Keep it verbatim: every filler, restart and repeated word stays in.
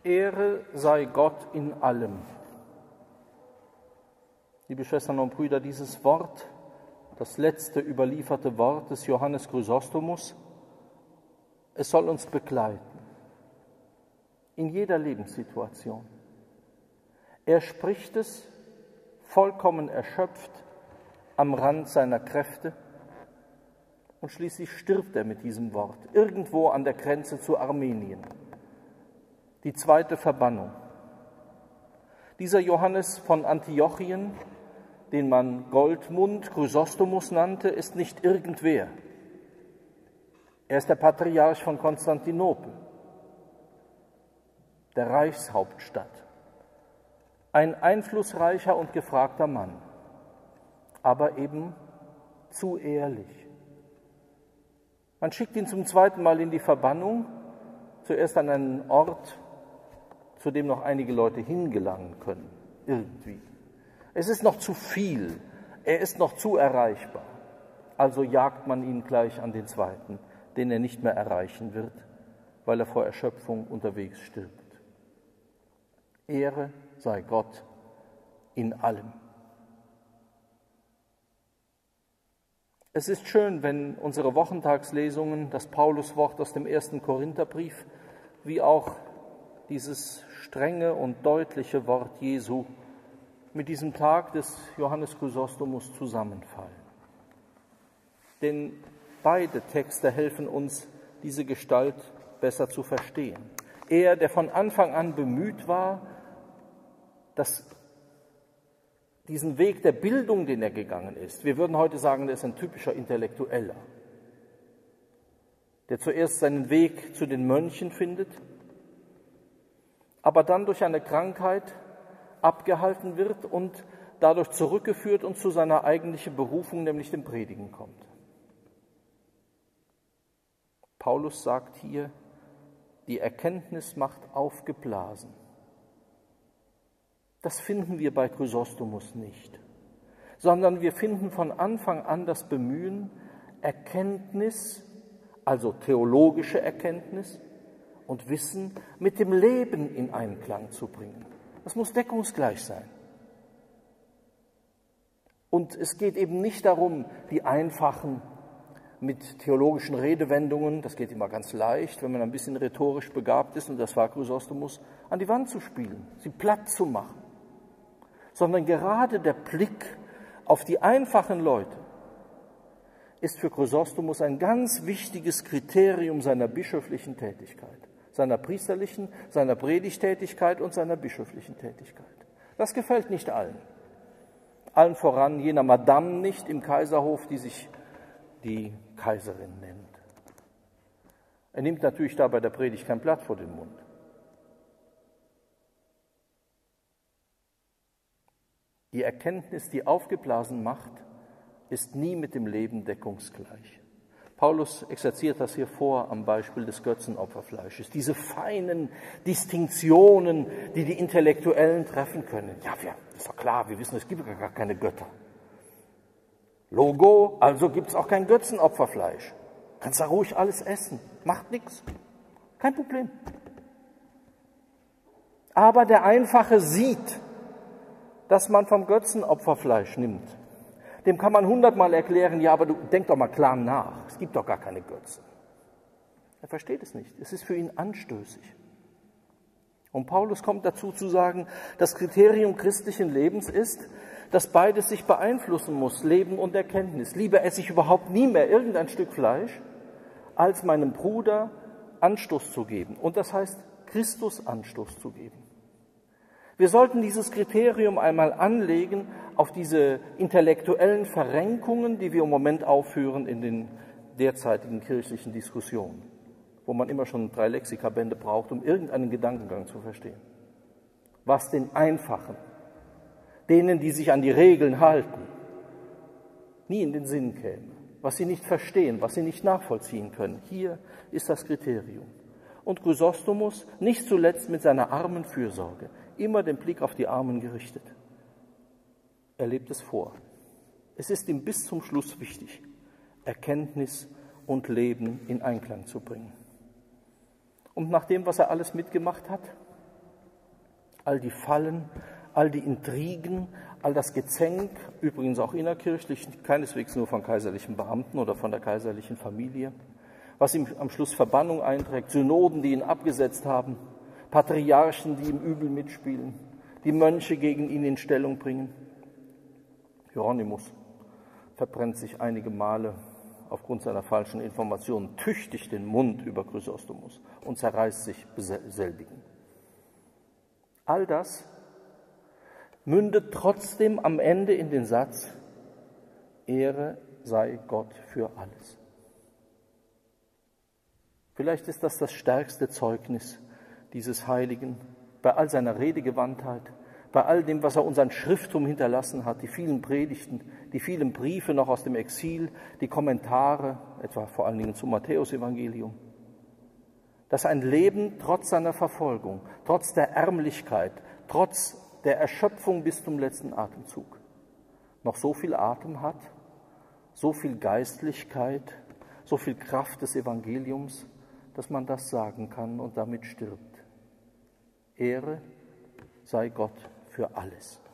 Ehre sei Gott in allem. Liebe Schwestern und Brüder, dieses Wort, das letzte überlieferte Wort des Johannes Chrysostomus, es soll uns begleiten, in jeder Lebenssituation. Er spricht es vollkommen erschöpft, am Rand seiner Kräfte, und schließlich stirbt er mit diesem Wort, irgendwo an der Grenze zu Armenien. Die zweite Verbannung. Dieser Johannes von Antiochien, den man Goldmund, Chrysostomus nannte, ist nicht irgendwer. Er ist der Patriarch von Konstantinopel, der Reichshauptstadt. Ein einflussreicher und gefragter Mann, aber eben zu ehrlich. Man schickt ihn zum zweiten Mal in die Verbannung, zuerst an einen Ort, zu dem noch einige Leute hingelangen können, irgendwie. Es ist noch zu viel, er ist noch zu erreichbar. Also jagt man ihn gleich an den zweiten, den er nicht mehr erreichen wird, weil er vor Erschöpfung unterwegs stirbt. Ehre sei Gott in allem. Es ist schön, wenn unsere Wochentagslesungen, das Pauluswort aus dem ersten Korintherbrief, wie auch dieses strenge und deutliche Wort Jesu mit diesem Tag des Johannes Chrysostomus zusammenfallen. Denn beide Texte helfen uns, diese Gestalt besser zu verstehen. Er, der von Anfang an bemüht war, dass diesen Weg der Bildung, den er gegangen ist, wir würden heute sagen, er ist ein typischer Intellektueller, der zuerst seinen Weg zu den Mönchen findet, aber dann durch eine Krankheit abgehalten wird und dadurch zurückgeführt und zu seiner eigentlichen Berufung, nämlich dem Predigen, kommt. Paulus sagt hier, die Erkenntnis macht aufgeblasen. Das finden wir bei Chrysostomus nicht, sondern wir finden von Anfang an das Bemühen, Erkenntnis, also theologische Erkenntnis und Wissen mit dem Leben in Einklang zu bringen. Das muss deckungsgleich sein. Und es geht eben nicht darum, die einfachen mit theologischen Redewendungen, das geht immer ganz leicht, wenn man ein bisschen rhetorisch begabt ist, und das war Chrysostomus, an die Wand zu spielen, sie platt zu machen, sondern gerade der Blick auf die einfachen Leute ist für Chrysostomus ein ganz wichtiges Kriterium seiner bischöflichen Tätigkeit, seiner priesterlichen, seiner Predigtätigkeit und seiner bischöflichen Tätigkeit. Das gefällt nicht allen. Allen voran jener Madame nicht im Kaiserhof, die sich die Kaiserin nennt. Er nimmt natürlich da bei der Predigt kein Blatt vor den Mund. Die Erkenntnis, die aufgeblasen macht, ist nie mit dem Leben deckungsgleich. Paulus exerziert das hier vor am Beispiel des Götzenopferfleisches. Diese feinen Distinktionen, die die Intellektuellen treffen können. Ja, wir, ist doch klar, wir wissen, es gibt gar keine Götter. Logo, also gibt es auch kein Götzenopferfleisch. Kannst da ruhig alles essen, macht nichts, kein Problem. Aber der Einfache sieht, dass man vom Götzenopferfleisch nimmt. Dem kann man hundertmal erklären, ja, aber du denk doch mal klar nach, es gibt doch gar keine Götzen. Er versteht es nicht, es ist für ihn anstößig. Und Paulus kommt dazu zu sagen, das Kriterium christlichen Lebens ist, dass beides sich beeinflussen muss, Leben und Erkenntnis. Lieber esse ich überhaupt nie mehr irgendein Stück Fleisch, als meinem Bruder Anstoß zu geben. Und das heißt, Christus Anstoß zu geben. Wir sollten dieses Kriterium einmal anlegen auf diese intellektuellen Verrenkungen, die wir im Moment aufführen in den derzeitigen kirchlichen Diskussionen, wo man immer schon drei Lexikabände braucht, um irgendeinen Gedankengang zu verstehen. Was den Einfachen, denen, die sich an die Regeln halten, nie in den Sinn käme, was sie nicht verstehen, was sie nicht nachvollziehen können. Hier ist das Kriterium. Und Chrysostomus, nicht zuletzt mit seiner armen Fürsorge, immer den Blick auf die Armen gerichtet. Er lebt es vor. Es ist ihm bis zum Schluss wichtig, Erkenntnis und Leben in Einklang zu bringen. Und nach dem, was er alles mitgemacht hat, all die Fallen, all die Intrigen, all das Gezänk, übrigens auch innerkirchlich, keineswegs nur von kaiserlichen Beamten oder von der kaiserlichen Familie, was ihm am Schluss Verbannung einträgt, Synoden, die ihn abgesetzt haben, Patriarchen, die ihm übel mitspielen, die Mönche gegen ihn in Stellung bringen. Hieronymus verbrennt sich einige Male aufgrund seiner falschen Informationen tüchtig den Mund über Chrysostomus und zerreißt sich selbigen. All das mündet trotzdem am Ende in den Satz: Ehre sei Gott für alles. Vielleicht ist das das stärkste Zeugnis dieses Heiligen bei all seiner Redegewandtheit, bei all dem, was er uns an Schrifttum hinterlassen hat, die vielen Predigten, die vielen Briefe noch aus dem Exil, die Kommentare, etwa vor allen Dingen zum Matthäusevangelium, dass ein Leben trotz seiner Verfolgung, trotz der Ärmlichkeit, trotz der Erschöpfung bis zum letzten Atemzug noch so viel Atem hat, so viel Geistlichkeit, so viel Kraft des Evangeliums, dass man das sagen kann und damit stirbt. Ehre sei Gott für alles.